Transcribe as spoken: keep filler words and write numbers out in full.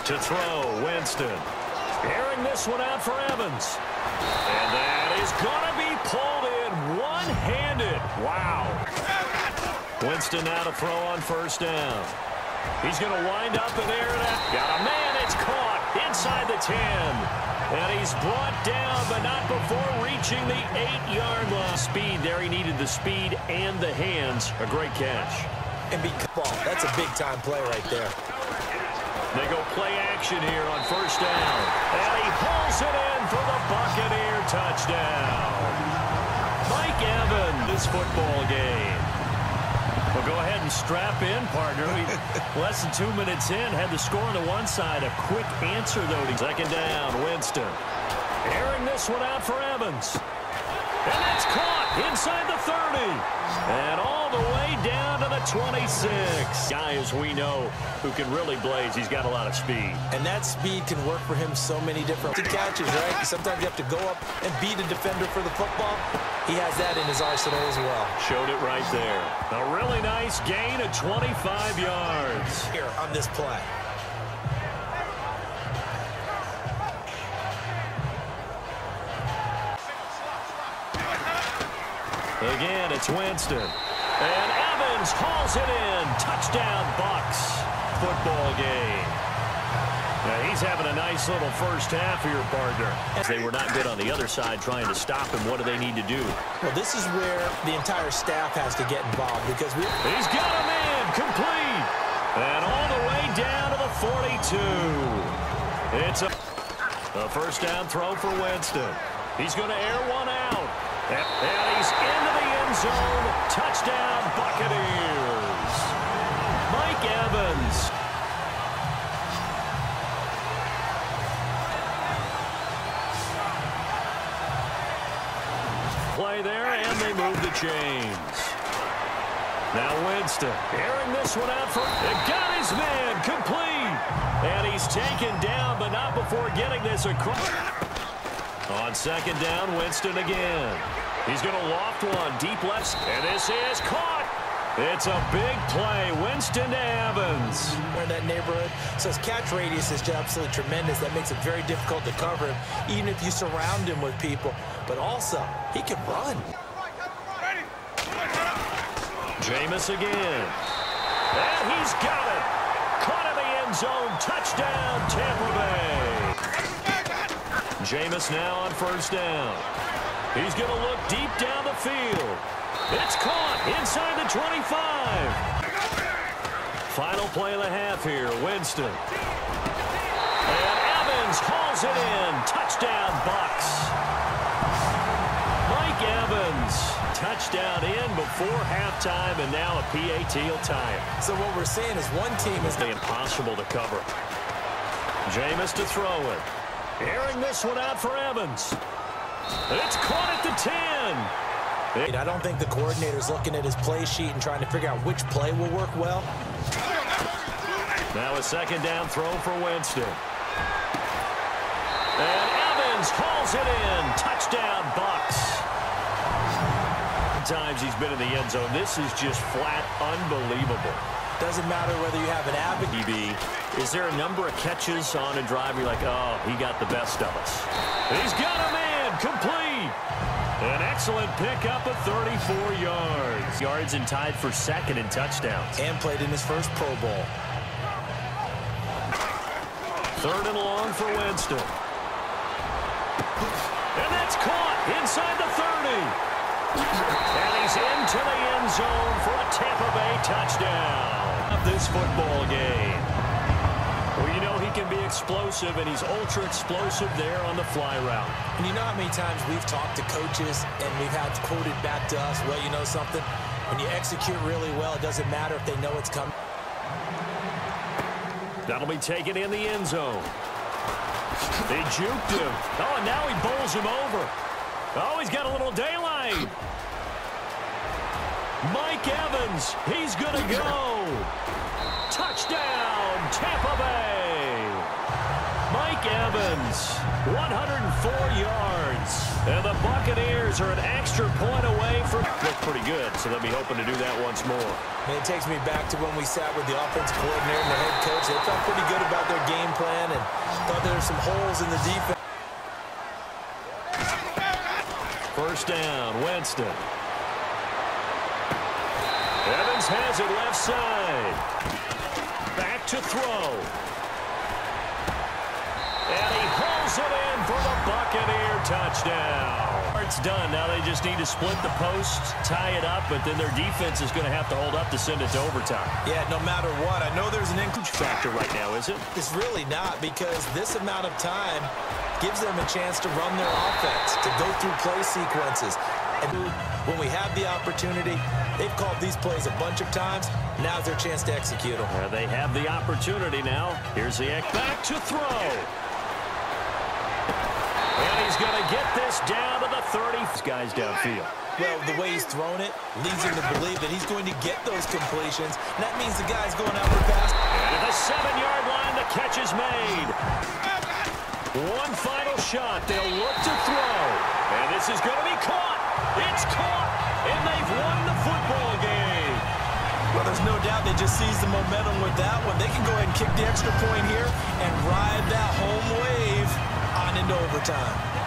To throw, Winston. Airing this one out for Evans. And that is going to be pulled in one-handed. Wow. Winston now to throw on first down. He's going to wind up and air it out. Got a man. It's caught inside the ten. And he's brought down, but not before reaching the eight-yard line. Speed there. He needed the speed and the hands. A great catch. And be ball. That's a big-time play right there. They go play action here on first down. And he pulls it in for the Buccaneer touchdown. Mike Evans, this football game. Well, go ahead and strap in, partner. We less than two minutes in, had the score on the one side. A quick answer, though. Second down, Winston. Airing this one out for Evans. And that's caught inside the thirty. And all the way down to the twenty-six. Guy, as we know, who can really blaze. He's got a lot of speed. And that speed can work for him so many different catches, right? Sometimes you have to go up and beat a defender for the football. He has that in his arsenal as well. Showed it right there. A really nice gain of twenty-five yards. Here on this play. Again, it's Winston. And Evans hauls it in. Touchdown, Bucks. Football game. Now, he's having a nice little first half here, partner. They were not good on the other side trying to stop him. What do they need to do? Well, this is where the entire staff has to get involved because we. He's got a man complete. And all the way down to the forty-two. It's a, a first down throw for Winston. He's going to air one out. And he's into the end zone. Touchdown, Buccaneers. Mike Evans. Play there, and they move the chains. Now Winston airing this one out for. It got his man complete. And he's taken down, but not before getting this across. On second down, Winston again. He's going to loft one deep left. And this is caught. It's a big play. Winston to Evans. In that neighborhood. So his catch radius is just absolutely tremendous. That makes it very difficult to cover him, even if you surround him with people. But also, he can run. Jameis again. And he's got it. Caught in the end zone. Touchdown, Tampa Bay. Jameis now on first down. He's going to look deep down the field. It's caught inside the twenty-five. Final play of the half here, Winston. And Evans hauls it in. Touchdown, Bucks. Mike Evans, touchdown in before halftime, and now a P A T will tie it. So what we're saying is one team is impossible to cover. Jameis to throw it. Airing this one out for Evans. It's caught at the ten. I don't think the coordinator's looking at his play sheet and trying to figure out which play will work well. Now a second down throw for Winston. And Evans hauls it in. Touchdown, Bucks. Times he's been in the end zone. This is just flat unbelievable. Doesn't matter whether you have an advocate. D B, is there a number of catches on a drive where you're like, oh, he got the best of us? He's got a man complete. An excellent pickup of thirty-four yards. Yards and tied for second in touchdowns. And played in his first Pro Bowl. Third and long for Winston. And that's caught inside the thirty. And he's into the end zone for a Tampa Bay touchdown of this football game. Well, you know he can be explosive, and he's ultra-explosive there on the fly route. And you know how many times we've talked to coaches, and we've had quoted back to us, well, you know something? When you execute really well, it doesn't matter if they know it's coming. That'll be taken in the end zone. They juked him. Oh, and now he bowls him over. Oh, he's got a little daylight. Mike Evans, he's going to go. Touchdown, Tampa Bay. Mike Evans. Evans, one hundred four yards. And the Buccaneers are an extra point away from... Look pretty good, so they'll be hoping to do that once more. Man, it takes me back to when we sat with the offensive coordinator and the head coach. They felt pretty good about their game plan and thought there were some holes in the defense. First down, Winston. Evans has it left side. Back to throw. And he hauls it in for the Buccaneer touchdown. It's done. Now they just need to split the post, tie it up, but then their defense is going to have to hold up to send it to overtime. Yeah, no matter what. I know there's an increase Factor right now, is it? It's really not, because this amount of time gives them a chance to run their offense, to go through play sequences. And when we have the opportunity, they've called these plays a bunch of times. Now's their chance to execute them. Well, they have the opportunity now. Here's the back to throw. And he's going to get this down to the thirty. This guy's downfield. Well, the way he's thrown it leads him to believe that he's going to get those completions. And that means the guy's going out for pass. And at the seven-yard line, the catch is made. One final shot. They'll look to throw. And this is going to be caught. It's caught. And they've won the football game. Well, there's no doubt they just seized the momentum with that one. They can go ahead and kick the extra point here and ride that home wave on into overtime.